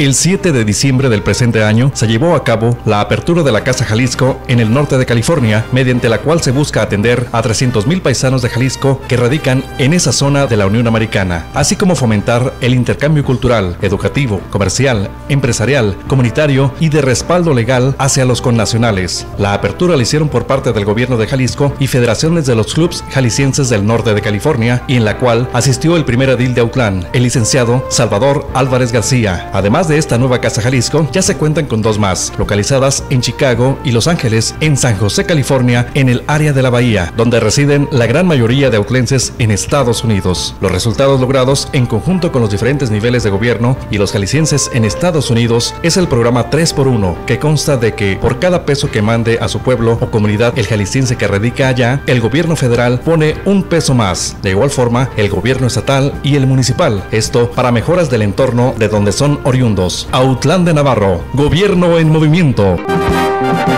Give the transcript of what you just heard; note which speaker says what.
Speaker 1: El 7 de diciembre del presente año se llevó a cabo la apertura de la Casa Jalisco en el norte de California, mediante la cual se busca atender a 300,000 paisanos de Jalisco que radican en esa zona de la Unión Americana, así como fomentar el intercambio cultural, educativo, comercial, empresarial, comunitario y de respaldo legal hacia los connacionales. La apertura la hicieron por parte del gobierno de Jalisco y federaciones de los clubs jaliscienses del norte de California, y en la cual asistió el primer edil de Autlán, el licenciado Salvador Álvarez García. Además de esta nueva Casa Jalisco, ya se cuentan con dos más, localizadas en Chicago y Los Ángeles, en San José, California, en el área de la Bahía, donde residen la gran mayoría de autlenses en Estados Unidos. Los resultados logrados en conjunto con los diferentes niveles de gobierno y los jaliscienses en Estados Unidos es el programa 3x1, que consta de que por cada peso que mande a su pueblo o comunidad el jalisciense que radica allá, el gobierno federal pone un peso más. De igual forma, el gobierno estatal y el municipal. Esto para mejoras del entorno de donde son oriundos. Autlán de Navarro, gobierno en movimiento.